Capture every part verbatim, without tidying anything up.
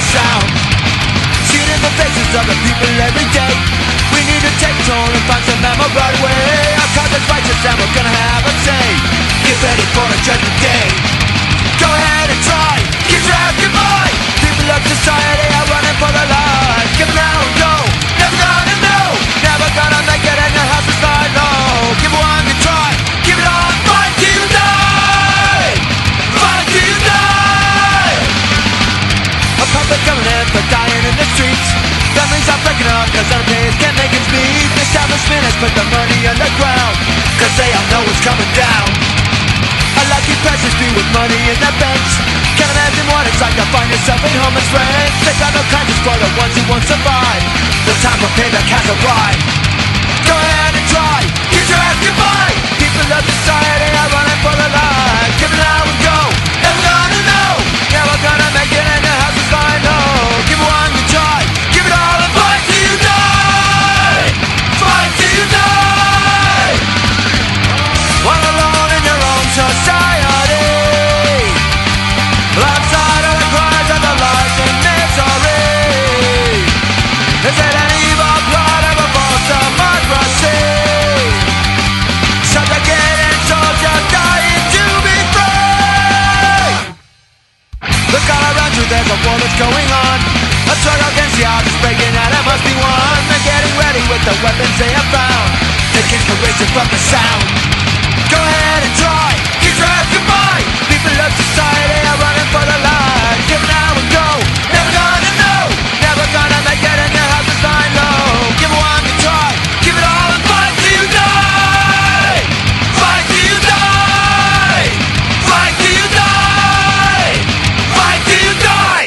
sound. Seen in the faces of the people every day. We need to take toll and find some memorable way. Our cause is righteous and we're gonna have a say. Get ready for a judgment day. Go ahead and try, get your ass goodbye. People of society are running for their lives. Give now and go, never gonna know. Never gonna make it and your house is lying low. Give one good try, give it all, fight till you die. Fight till you die. A public coming in for dying in the streets. Families are breaking up cause other days can't make ends meet. The establishment has put the money underground cause they all know it's coming down. A lucky peasants be with money in their banks. Can't imagine what it's like to find yourself in homeless ranks. They got no kindness for the ones who won't survive. The time for payback has arrived. Go ahead and try, get your ass goodbye. People of society are running for their lives. Give it now and go, never gonna know. Never gonna make it and the house is lying low. Give one good try, give it all and fight till you die. Fight till you die. One alone in your own society. Outside of the cries of the lies and misery. Is it an evil plot of a false democracy? Subjugated soldiers dying to be free. Look all around you, there's a war that's going on. A struggle against the odds is breaking out, it must be won. They're getting ready with the weapons they have found. Taking inspiration from the sound. Go ahead and try, get your ass goodbye. People of society are running for their lives. Give now and go, never gonna know. Never gonna make it and your house is lying low. Give one good try, give it all and fight till you die. Fight till you die. Fight till you die. Fight till you die.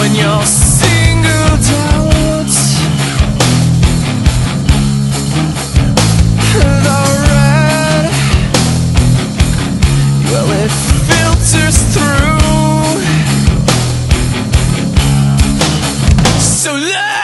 when you're singled out. The red, well, it filters through. So let